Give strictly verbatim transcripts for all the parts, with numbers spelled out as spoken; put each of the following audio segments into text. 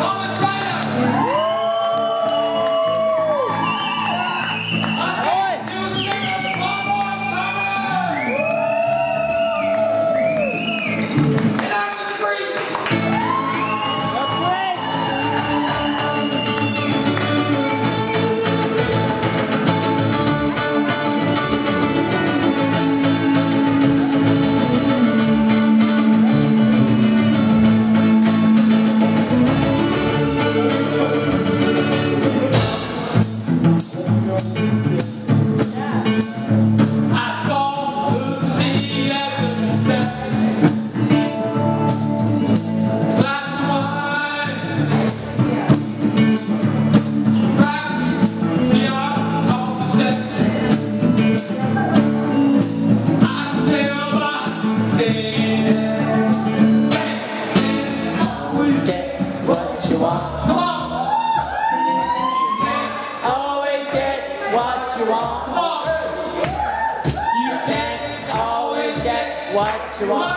What you want.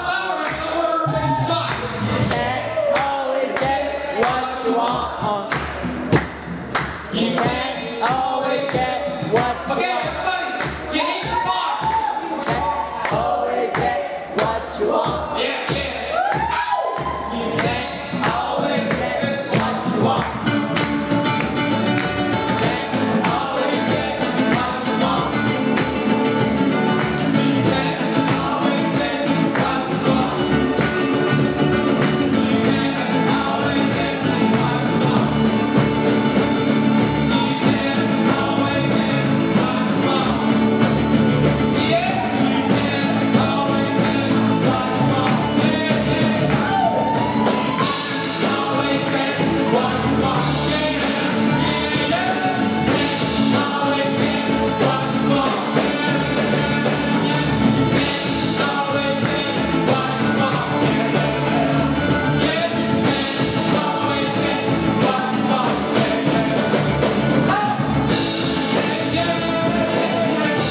Can't always get what you want. You can't always get what you okay, want. everybody, you hit the bar. Can't always get what you want. Yeah, yeah. You can't always get what you want. Can't always get what you want. You can't always get what you want. You can't always get what you want. You can't always get what you want. Yeah, you can't always get what you want. Yeah, yeah. Always get what you want. Yeah, yeah, yeah. Always get what you want. Yeah, yeah, yeah. Always get what you want. Yeah, yeah, yeah. Always get what you want. Yeah, yeah. Oh, yeah, yeah, yeah.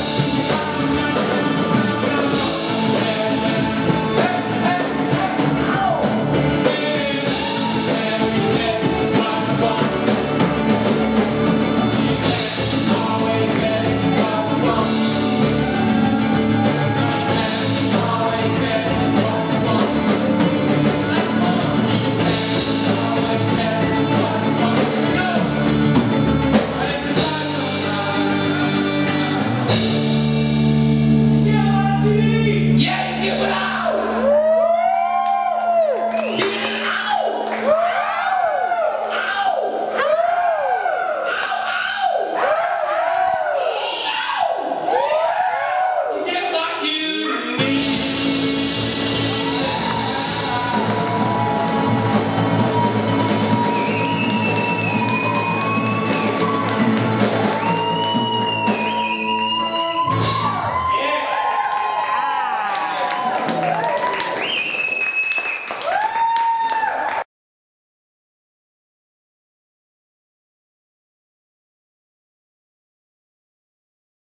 Yeah, give it out! Give it out! You get what you need.